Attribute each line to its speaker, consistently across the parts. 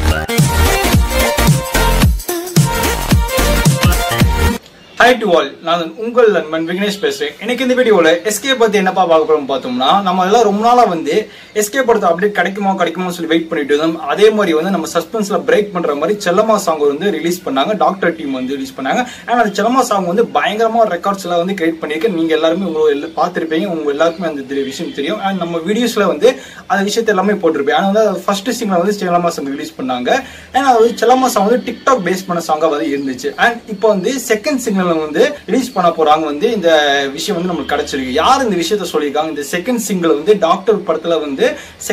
Speaker 1: Hi to all. நான் உங்கள் நண்பன் விக்னேஷ் பேசுறேன். இன்னைக்கு இந்த வீடியோல எஸ்கே பத்தி என்னப்பா பார்க்க போறோம் பார்த்தோம்னா, நம்ம எல்லாம் ரொம்ப நாளா எஸ்கே படத்தை அப்டேட் கிடைக்குமா சொல்லி வெயிட் பண்ணிட்டு இருந்தோம். அதே மாதிரி நம்ம சஸ்பென்ஸ்ல பிரேக் பண்ற மாதிரி செல்லம்மா சாங் ரிலீஸ் பண்ணாங்க. டாக்டர் டீம் ரிலீஸ் பண்ணாங்க. அண்ட் அந்த செல்லம்மா சாங் பயங்கரமா ரெக்கார்ட்ஸ் எல்லாம் கிரியேட் பண்ணிருக்கு. நீங்க எல்லாருமே உங்களுக்கு பார்த்திருப்பீங்க. உங்க எல்லாருக்குமே அந்த விஷயம் தெரியும். அண்ட் நம்ம வீடியோஸ்ல அந்த விஷயத்தை எல்லாமே போட்டிருப்பேன். ஆனா first single Chellamma song release பண்ணாங்க. அண்ட் அது செல்லம்மா சாங் டிக்டாக் பேஸ் பண்ண சாங்கா இருந்துச்சு. அண்ட் இப்போ செகண்ட் சிங்கிள் ரிலீஸ் பண்ண போறாங்க. இந்த விஷயம் நமக்கு கிடைச்சிருக்கு. யார் இந்த விஷயத்த சொல்லிருக்காங்க? இந்த செகண்ட் சிங்கிள் டாக்டர் படத்துல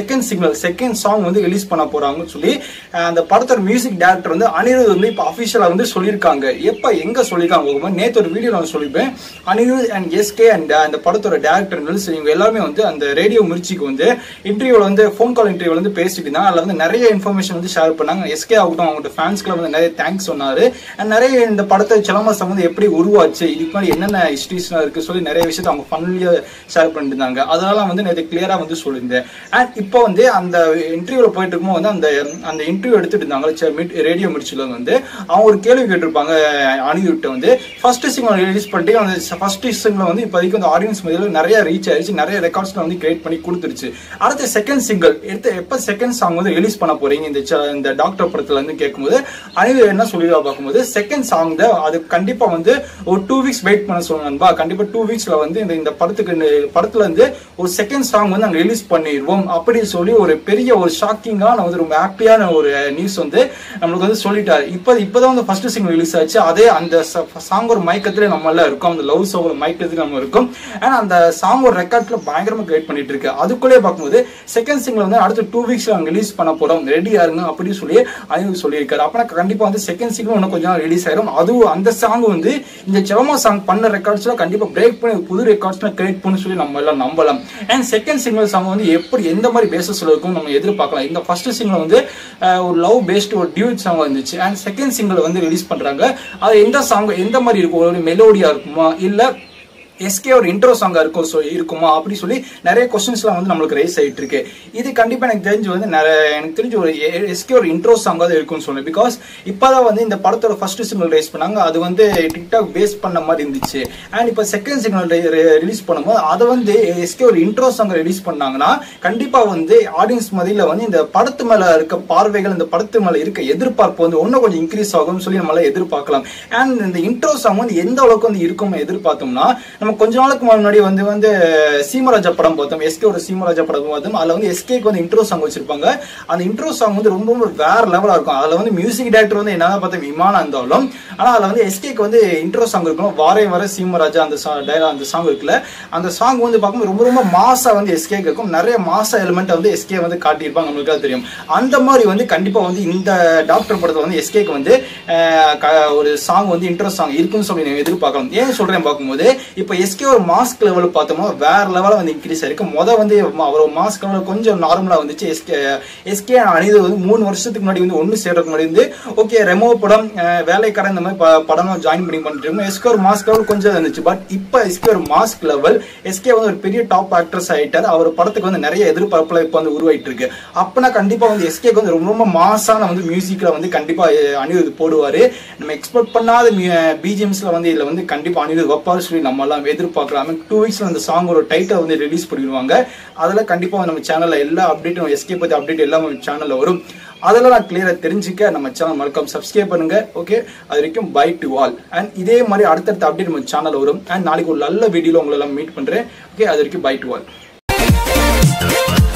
Speaker 1: செகண்ட் சாங் ரிலீஸ் பண்ண போறாங்கன்னு சொல்லி அந்த படத்தோட மியூசிக் டைரக்டர் அனிருத் இப்ப அபிஷியலா சொல்லிருக்காங்க. எப்ப எங்க சொல்லிருக்காங்க? நேத்து ஒரு வீடியோ நான் சொல்லிப்பேன். அனிருத் அண்ட் எஸ்கே அண்ட் அந்த படத்தோட டைரக்டர் இவங்க எல்லாருமே அந்த ரேடியோ மிர்ச்சிக்கு இன்டர்வியூல போன் கால் இன்டர்வியூல பேசிட்டு இருந்தாங்க. அதுல நிறைய இன்ஃபர்மேஷன் ஷேர் பண்ணாங்க. எஸ்கே ஆகட்டும் அவங்களோட ஃபேன்ஸ்க்கு நிறைய தேங்க்ஸ் சொன்னாரு. நிறைய இந்த படத்தை செல்லம்மா சாங் எப்படி உருவாச்சு, இதுக்கு முன்னாடி என்னென்ன ஹிஸ்டரிஸ்லாம் இருக்கு சொல்லி நிறைய விஷயத்தை அவங்க ஃபன்லியா ஷேர் பண்ணிட்டு இருந்தாங்க. அதனால நேற்று கிளியரா சொல்லியிருந்தேன். அண்ட் இப்போ அந்த இன்டர்வியூல போயிட்டு இருக்கும்போது அந்த இன்டர்வியூ எடுத்துட்டு இருந்தாங்க ரேடியோ மிர்ச்சில அவங்க ஒரு கேள்வி கேட்டிருப்பாங்க அனிருட்ட. ஃபர்ஸ்ட் சிங்கிள் ரிலீஸ் பண்ணிட்டு அந்த ஃபர்ஸ்ட் சிங்கிள் இப்போதைக்கு ஆடியன்ஸ் மத்தியில நிறைய ரீச் ஆயிடுச்சு. நிறைய ரெக்கார்ட்ஸ் கிரியேட் பண்ணி கொடுத்துருச்சு. அடுத்த செகண்ட் சிங்கிள் எப்ப செகண்ட் சாங் ரிலீஸ் பண்ண போறீங்க இந்த டாக்டர் படத்துல கேட்கும்போது அனிருத் என்ன சொல்லிடுவா பார்க்கும்போது, செகண்ட் சாங் அது கண்டிப்பா ஒரு 2 வீக்ஸ் வெயிட் பண்ண சொல்லுங்க. கண்டிப்பா 2 வீக்ஸ்ல இந்த படத்துல ஒரு செகண்ட் சாங் நாங்க ரிலீஸ் பண்ணிடுவோம் அப்படின்னு சொல்லி ஒரு பெரிய ஒரு ஷாக்கிங்கான ரொம்ப ஹாப்பியான ஒரு நியூஸ் நம்மளுக்கு சொல்லிட்டாரு. இப்பதான் ஃபர்ஸ்ட் சிங்கிள் ரிலீஸ் ஆச்சு. அதே அந்த சாங் ஒரு மயக்கத்துல நம்ம எல்லாம் இருக்கும். அந்த லவ் சாங் மயக்கத்துல நம்ம இருக்கும். ஆனா அந்த சாங் ஒரு ரெக்கார்ட்ல பயங்கரமா கிரியேட் பண்ணிட்டு இருக்கு. அதுக்குள்ளே பார்க்கும்போது செகண்ட் சிங்கிள் அடுத்த 2 வீக்ஸ்ல நாங்க ரிலீஸ் பண்ண போறோம், ரெடியா இருங்க அப்படின்னு சொல்லி அனிருத் சொல்லியிருக்காரு. அப்ப கண்டிப்பா செகண்ட் சிங்கிள் இன்னும் கொஞ்சம் ரிலீஸ் ஆயிரும். அதுவும் அந்த சாங் இந்த செல்லம்மா சாங் பண்ண ரெக்கார்ட்ஸ்ல கண்டிப்பா பிரேக் பண்ணி புது ரெக்கார்ட்ஸ்ல கிரியேட் பண்ணி சொல்லி நம்ம எல்லாம் நம்பலாம். அண்ட் செகண்ட் சிங்கிள் சாங் எப்படி எந்த மாதிரி பேசஸ்ல இருக்கும் நம்ம எதிர்பார்க்கலாம். இந்த ஃபர்ஸ்ட் சிங்கிள் ஒரு லவ் பேஸ்ட் ஒரு டியூட் சாங் வந்துச்சு. அண்ட் செகண்ட் சிங்கிள் ரிலீஸ் பண்றாங்க. அது எந்த சாங் எந்த மாதிரி இருக்கும்? ஒரு மெலோடியா இருக்குமா இல்ல எஸ்கே ஒரு இன்ட்ரோ சாங்கா இருக்குமா அப்படி சொல்லி நிறைய கொஸ்டின்ஸ்லாம் நம்மளுக்கு ரைஸ் ஆயிட்டு இருக்கு. இது கண்டிப்பா எனக்கு தெரிஞ்சு எனக்கு தெரிஞ்சு ஒரு எஸ்கே ஒரு இன்ட்ரோ சாங்கா தான் இருக்கும்னு சொல்லுவேன். பிகாஸ் இப்பதான் இந்த படத்தோட ஃபர்ஸ்ட் சிங்கிள் ரைஸ் பண்ணாங்க. அது டிக்டாக் பேஸ் பண்ண மாதிரி இருந்துச்சு. அண்ட் இப்ப செகண்ட் சிங்கிள் ரிலீஸ் பண்ணும்போது அதை எஸ்கே ஒரு இன்ட்ரோ சாங் ரிலீஸ் பண்ணாங்கன்னா கண்டிப்பா ஆடியன்ஸ் மதியில இந்த படத்து மேல இருக்க பார்வைகள், இந்த படத்து மேல இருக்க எதிர்பார்ப்பு இன்னும் கொஞ்சம் இன்க்ரீஸ் ஆகும் சொல்லி நம்மளால எதிர்பார்க்கலாம். அண்ட் இந்த இன்ட்ரோ சாங் எந்த அளவுக்கு இருக்கும் எதிர்பார்த்தோம்னா, நம்ம கொஞ்ச நாளுக்கு முன்னாடி சீமராஜா படம் பார்த்தோம். எஸ்கே ஒரு சீமராஜா படம் பார்த்தோம். அதுல எஸ்கேக்கு இன்ட்ரோ சாங் வச்சிருப்பாங்க. அந்த இன்ட்ரோ சாங் ரொம்ப வேற லெவலா இருக்கும். அதுல மியூசிக் டைரக்டர் என்ன பார்த்தா விமானம் இருந்தாலும், ஆனா அதுல எஸ்கேக்கு இன்ட்ரோ சாங் இருக்கும். வாரே வர சீமராஜா அந்த சாங் இருக்குல்ல, அந்த சாங் பார்க்கும்போது ரொம்ப ரொம்ப மாசா எஸ்கேக்கு இருக்கும். நிறைய மாசா எலிமெண்ட் எஸ்கே காட்டியிருப்பாங்க. நம்மளுக்கு தெரியும். அந்த மாதிரி கண்டிப்பா இந்த டாக்டர் படத்துல எஸ்கேக்கு ஒரு சாங் இன்ட்ரோ சாங் இருக்குன்னு சொல்லி எதிர்பார்க்கலாம். ஏன் சொல்றேன் பார்க்கும்போது, இப்ப எஸ்கே ஒரு மாஸ்க் லெவல் பார்த்தோம்னா வேற லெவல இன்க்ரீஸ் ஆயிருக்கு. அவர் மாஸ்க் லெவல் கொஞ்சம் நார்மலா வந்துச்சு. எஸ்கே அனிருத் 3 வருஷத்துக்கு முன்னாடி ஒன்னு சேர்றதுக்கு முன்னாடி ஓகே ரெமோ படம், வேலைக்காரன் இந்த மாதிரி படம் ஜாயின் பண்ணிட்டு இருக்கோம். எஸ்கே ஒரு மாஸ்க் லெவல் கொஞ்சம் இருந்துச்சு. பட் இப்ப எஸ்கே ஒரு மாஸ்க் லெவல், எஸ்கே ஒரு பெரிய டாப் ஆக்ட்ரஸ் ஆயிட்டார். அவர் படத்துக்கு நிறைய எதிர்பார்ப்புல இப்ப உருவாயிட்டு இருக்கு. அப்பனா கண்டிப்பா எஸ்கேக்கு ரொம்ப ரொம்ப மாசான மியூசிக்ல கண்டிப்பா அனிருத் போடுவாரு. நம்ம எக்ஸ்பெக்ட் பண்ணாத பிஜிஎம்ஸ்ல இதுல கண்டிப்பா அனிருத் வைப்பாரு சொல்லி நம்ம எல்லாம் எதிர்பார்க்கலாம். 2 வீக்ஸ்ல அந்த சாங் ஒரு டைட்டில் ரிலீஸ் பண்ணிடுவாங்க. அதெல்லாம் கண்டிப்பா நம்ம சேனல்ல எல்லா அப்டேட்டும் எஸ்கே பத்தி அப்டேட் எல்லாம் சேனல்ல வரும். அதெல்லாம் நான் கிளியரா தெரிஞ்சுக்க நம்ம சேனல் மறக்காம சப்ஸ்கிரைப் பண்ணுங்க. ஓகே, அது வரைக்கும் பை டு ஆல். அண்ட் இதே மாதிரி அடுத்தடுத்த அப்டேட் நம்ம சேனல்ல வரும். அண்ட் நாளைக்கு ஒரு நல்ல வீடியோல உங்களை எல்லாம் மீட் பண்றேன். ஓகே, அது வரைக்கும் பை டு ஆல்.